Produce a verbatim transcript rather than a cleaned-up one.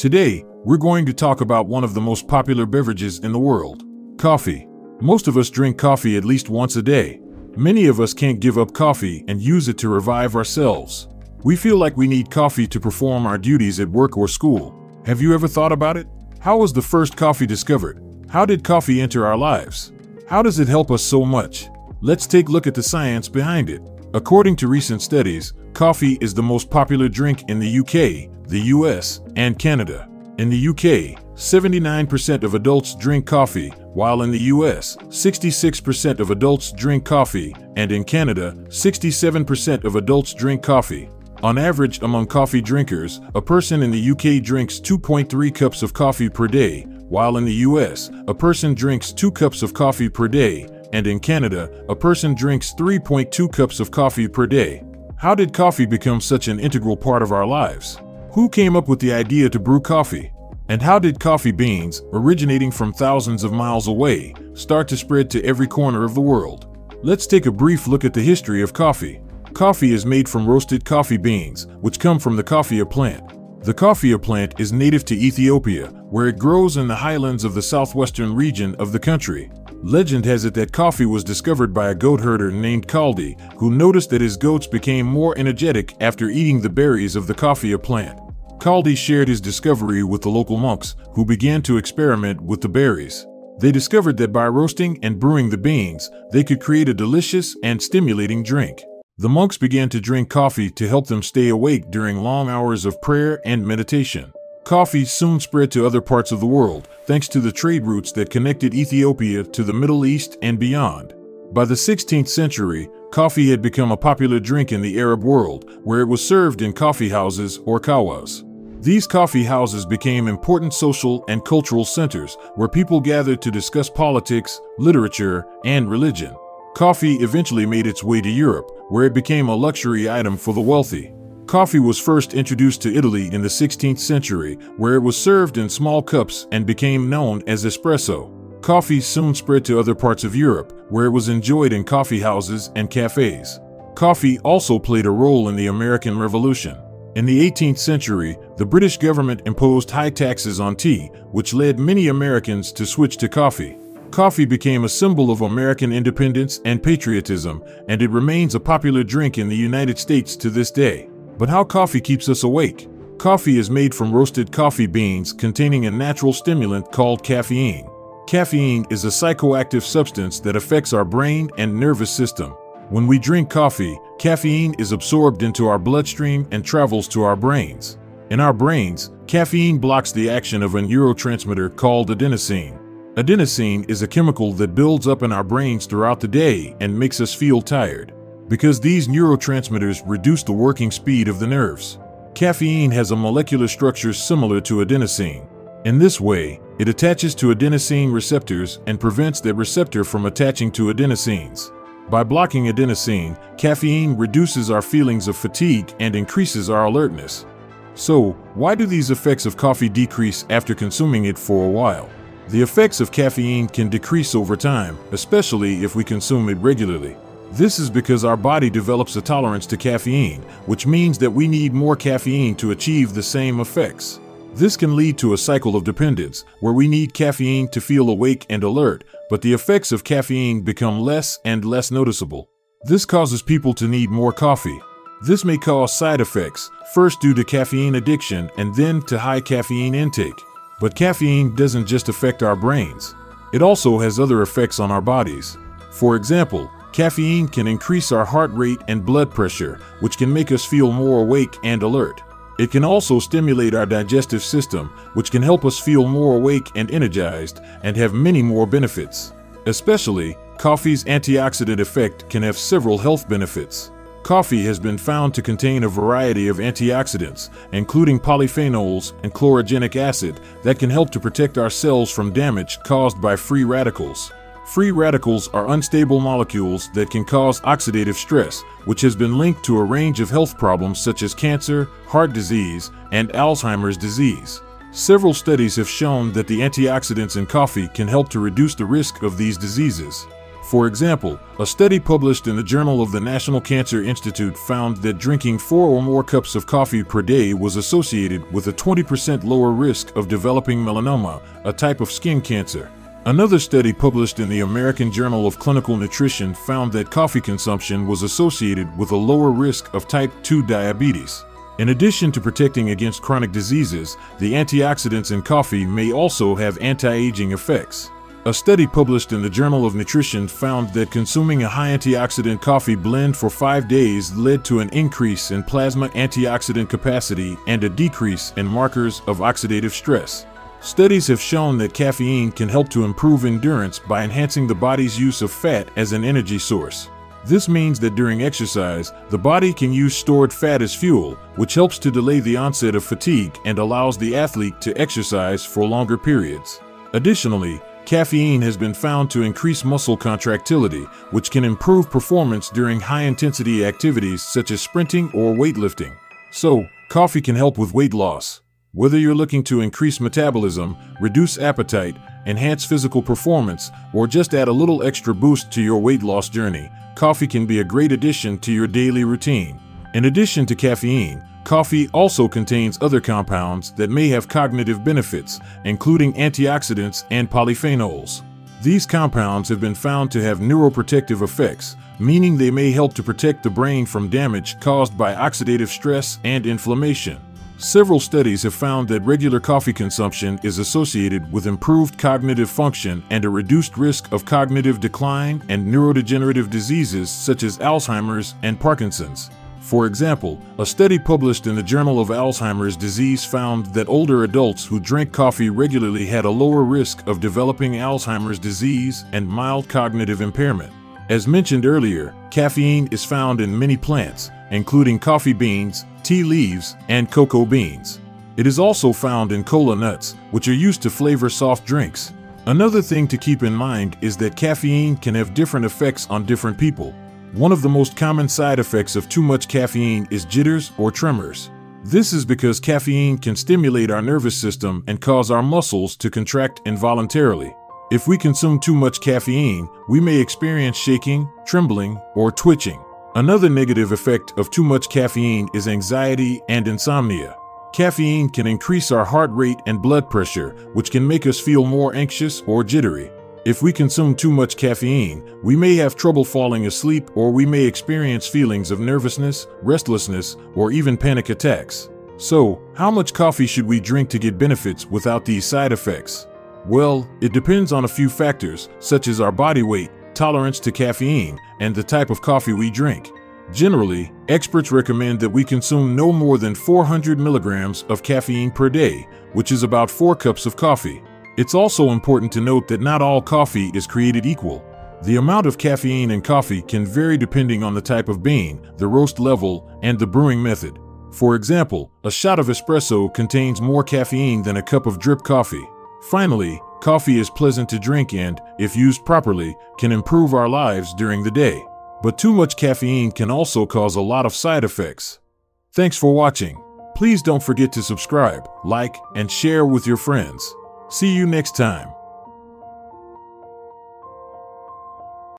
Today, we're going to talk about one of the most popular beverages in the world, coffee. Most of us drink coffee at least once a day. Many of us can't give up coffee and use it to revive ourselves. We feel like we need coffee to perform our duties at work or school. Have you ever thought about it? How was the first coffee discovered? How did coffee enter our lives? How does it help us so much? Let's take a look at the science behind it. According to recent studies, coffee is the most popular drink in the U K, the U S, and Canada. In the U K, seventy-nine percent of adults drink coffee, while in the U S, sixty-six percent of adults drink coffee, and in Canada, sixty-seven percent of adults drink coffee. On average, among coffee drinkers, a person in the U K drinks two point three cups of coffee per day, while in the U S, a person drinks two cups of coffee per day, and in Canada, a person drinks three point two cups of coffee per day. How did coffee become such an integral part of our lives? Who came up with the idea to brew coffee? And how did coffee beans, originating from thousands of miles away, start to spread to every corner of the world? Let's take a brief look at the history of coffee. Coffee is made from roasted coffee beans, which come from the coffea plant. The coffea plant is native to Ethiopia, where it grows in the highlands of the southwestern region of the country. Legend has it that coffee was discovered by a goat herder named Kaldi, who noticed that his goats became more energetic after eating the berries of the coffea plant. Kaldi shared his discovery with the local monks, who began to experiment with the berries. They discovered that by roasting and brewing the beans, they could create a delicious and stimulating drink. The monks began to drink coffee to help them stay awake during long hours of prayer and meditation. Coffee soon spread to other parts of the world, thanks to the trade routes that connected Ethiopia to the Middle East and beyond. By the sixteenth century, coffee had become a popular drink in the Arab world, where it was served in coffee houses or kawas. These coffee houses became important social and cultural centers, where people gathered to discuss politics, literature, and religion. Coffee eventually made its way to Europe, where it became a luxury item for the wealthy. Coffee was first introduced to Italy in the sixteenth century, where it was served in small cups and became known as espresso. Coffee soon spread to other parts of Europe, where it was enjoyed in coffee houses and cafes. Coffee also played a role in the American Revolution. In the eighteenth century, the British government imposed high taxes on tea, which led many Americans to switch to coffee. Coffee became a symbol of American independence and patriotism, and it remains a popular drink in the United States to this day. But how coffee keeps us awake? Coffee is made from roasted coffee beans containing a natural stimulant called caffeine. Caffeine is a psychoactive substance that affects our brain and nervous system. When we drink coffee, caffeine is absorbed into our bloodstream and travels to our brains. In our brains, caffeine blocks the action of a neurotransmitter called adenosine. Adenosine is a chemical that builds up in our brains throughout the day and makes us feel tired, because these neurotransmitters reduce the working speed of the nerves. Caffeine has a molecular structure similar to adenosine. In this way, it attaches to adenosine receptors and prevents that receptor from attaching to adenosines. By blocking adenosine, caffeine reduces our feelings of fatigue and increases our alertness. So, why do these effects of coffee decrease after consuming it for a while? The effects of caffeine can decrease over time, especially if we consume it regularly. This is because our body develops a tolerance to caffeine, which means that we need more caffeine to achieve the same effects. This can lead to a cycle of dependence, where we need caffeine to feel awake and alert, but the effects of caffeine become less and less noticeable. This causes people to need more coffee. This may cause side effects, first due to caffeine addiction and then to high caffeine intake. But caffeine doesn't just affect our brains. It also has other effects on our bodies. For example, caffeine can increase our heart rate and blood pressure, which can make us feel more awake and alert. It can also stimulate our digestive system, which can help us feel more awake and energized, and have many more benefits. Especially, coffee's antioxidant effect can have several health benefits. Coffee has been found to contain a variety of antioxidants, including polyphenols and chlorogenic acid, that can help to protect our cells from damage caused by free radicals. Free radicals are unstable molecules that can cause oxidative stress, which has been linked to a range of health problems such as cancer, heart disease, and Alzheimer's disease. Several studies have shown that the antioxidants in coffee can help to reduce the risk of these diseases. For example, a study published in the Journal of the National Cancer Institute found that drinking four or more cups of coffee per day was associated with a twenty percent lower risk of developing melanoma, a type of skin cancer. Another study published in the American Journal of Clinical Nutrition found that coffee consumption was associated with a lower risk of type two diabetes. In addition to protecting against chronic diseases, the antioxidants in coffee may also have anti-aging effects. A study published in the Journal of Nutrition found that consuming a high antioxidant coffee blend for five days led to an increase in plasma antioxidant capacity and a decrease in markers of oxidative stress. Studies have shown that caffeine can help to improve endurance by enhancing the body's use of fat as an energy source. This means that during exercise, the body can use stored fat as fuel, which helps to delay the onset of fatigue and allows the athlete to exercise for longer periods. Additionally, caffeine has been found to increase muscle contractility, which can improve performance during high-intensity activities such as sprinting or weightlifting. So, coffee can help with weight loss. Whether you're looking to increase metabolism, reduce appetite, enhance physical performance, or just add a little extra boost to your weight loss journey, coffee can be a great addition to your daily routine. In addition to caffeine, coffee also contains other compounds that may have cognitive benefits, including antioxidants and polyphenols. These compounds have been found to have neuroprotective effects, meaning they may help to protect the brain from damage caused by oxidative stress and inflammation. Several studies have found that regular coffee consumption is associated with improved cognitive function and a reduced risk of cognitive decline and neurodegenerative diseases such as Alzheimer's and Parkinson's. For example, a study published in the Journal of Alzheimer's Disease found that older adults who drank coffee regularly had a lower risk of developing Alzheimer's disease and mild cognitive impairment. As mentioned earlier, caffeine is found in many plants, including coffee beans, tea leaves, and cocoa beans. It is also found in cola nuts, which are used to flavor soft drinks. Another thing to keep in mind is that caffeine can have different effects on different people. One of the most common side effects of too much caffeine is jitters or tremors. This is because caffeine can stimulate our nervous system and cause our muscles to contract involuntarily. If we consume too much caffeine, we may experience shaking, trembling, or twitching. Another negative effect of too much caffeine is anxiety and insomnia. Caffeine can increase our heart rate and blood pressure, which can make us feel more anxious or jittery. If we consume too much caffeine, we may have trouble falling asleep, or we may experience feelings of nervousness, restlessness, or even panic attacks. So, how much coffee should we drink to get benefits without these side effects? Well, it depends on a few factors, such as our body weight, tolerance to caffeine, and the type of coffee we drink. Generally, experts recommend that we consume no more than four hundred milligrams of caffeine per day, which is about four cups of coffee. It's also important to note that not all coffee is created equal. The amount of caffeine in coffee can vary depending on the type of bean, the roast level, and the brewing method. For example, a shot of espresso contains more caffeine than a cup of drip coffee. Finally, coffee is pleasant to drink and, if used properly, can improve our lives during the day. But too much caffeine can also cause a lot of side effects. Thanks for watching. Please don't forget to subscribe, like, and share with your friends. See you next time.